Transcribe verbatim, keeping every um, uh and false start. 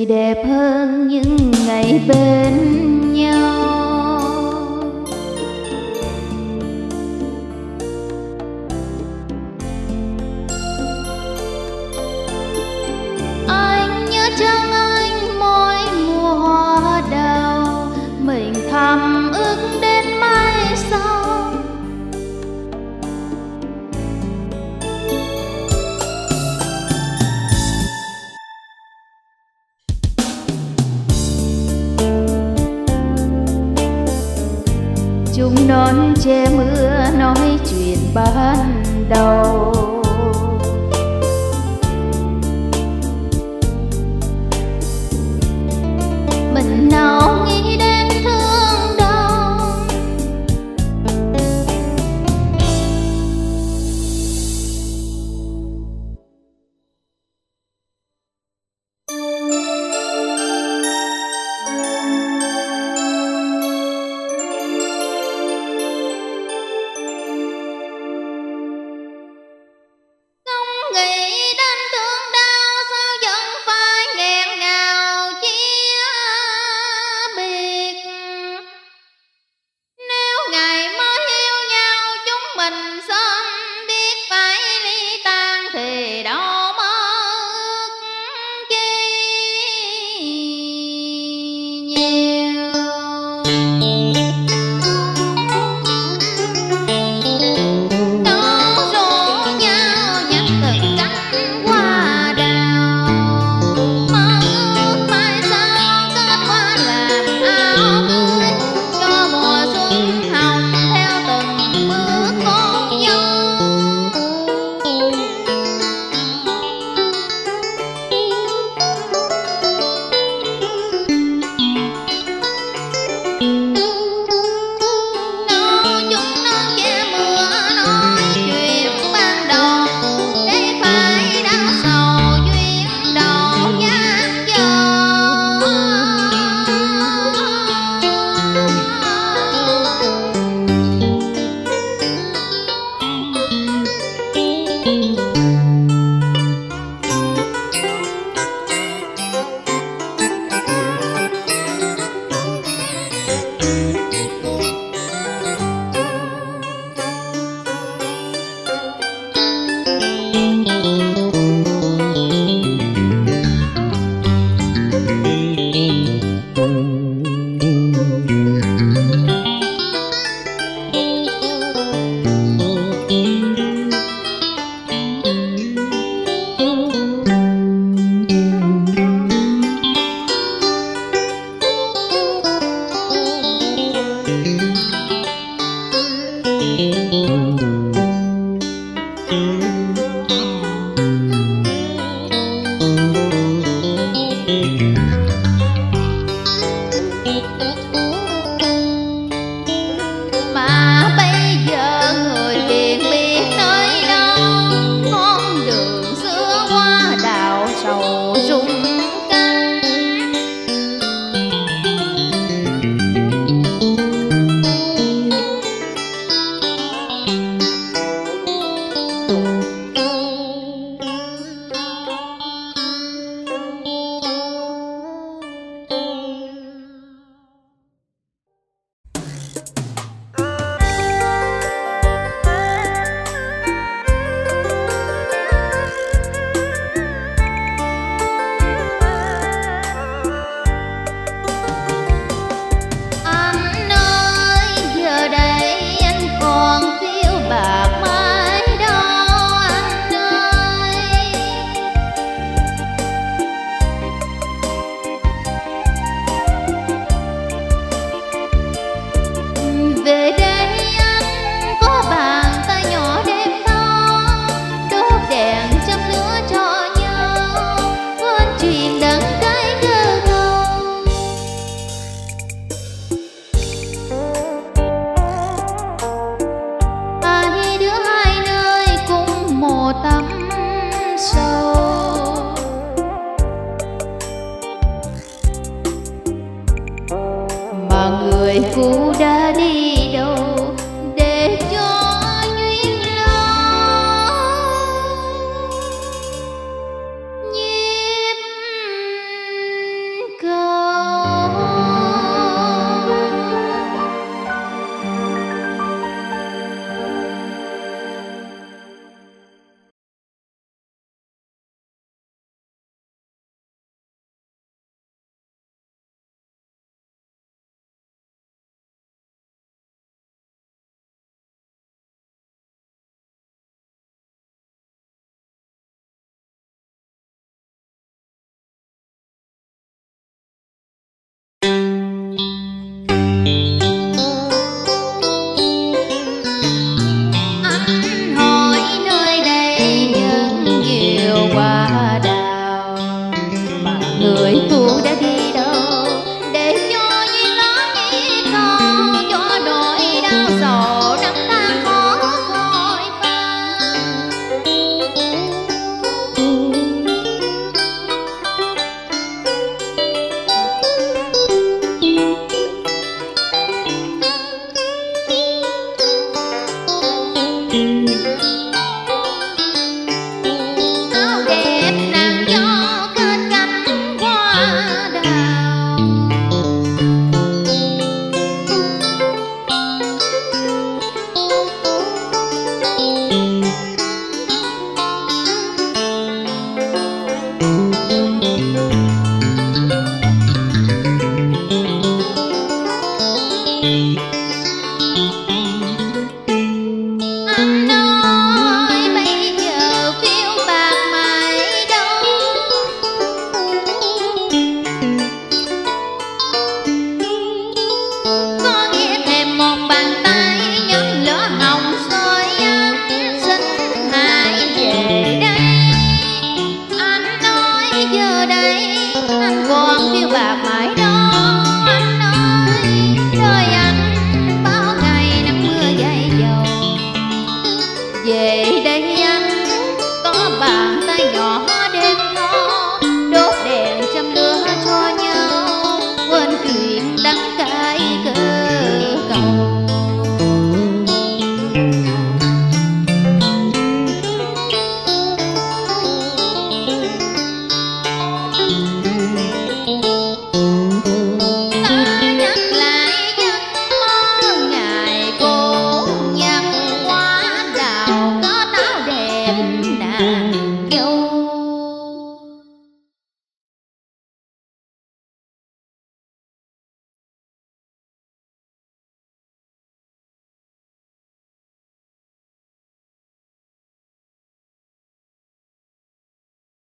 gì đẹp hơn những ngày bên nhau. Anh nhớ chăng anh mỗi mùa hoa đào, mình thầm ước đến mai sau. Chúng non che mưa nói chuyện ban đầu, mình nào nghĩ đến thương đau. Không nghĩ đến thương đau, sao vẫn phải nghẹn ngào chia biệt. Nếu ngày mới yêu nhau chúng mình sớm biết phải ly tan thì đâu mơ ước chi nhiều. Có rủ nhau nhặt từng cánh hoa đào, mơ ước mai sau kết hoa làm áo cưới, cho mùa xuân hồng theo từng bước con dâu. Nó chúng nó che mưa nói chuyện ban đầu, để phải đau sầu duyên đầu nhát dầu. Mà bây giờ người biển biết nơi đâu, con đường xưa hoa đào sầu rung canh. Anh ơi, giờ đây anh còn thiếu bạc mai đâu anh ơi. Về đây anh có bàn tay nhỏ đêm đó, đốt đèn châm lửa cho nhau, quên chuyện đắng cay cơ cầu. Hai đứa hai nơi cùng một tấm sầu, mà người cũ đã đi đâu để cho duyên lâu. Nhịp người phụ đã đi đâu, để cho duyên đó nhé con, cho nỗi đau sầu năm tháng khó phôi pha. Áo đẹp nàng gió kết cánh hoa đào, anh nói bây giờ phiêu bạc mãi đâu, có nghe thèm một bàn tay nhấp lửa hồng soi anh, xin hãy về đây. Anh nói giờ đây anh còn phiêu bạc mãi đâu, anh nói đời anh bao ngày nắng mưa dày dầu. Về đây anh có bàn tay nhỏ đêm thâu, đốt đèn châm lửa cho nhau, quên chuyện đắng cay cơ cầu.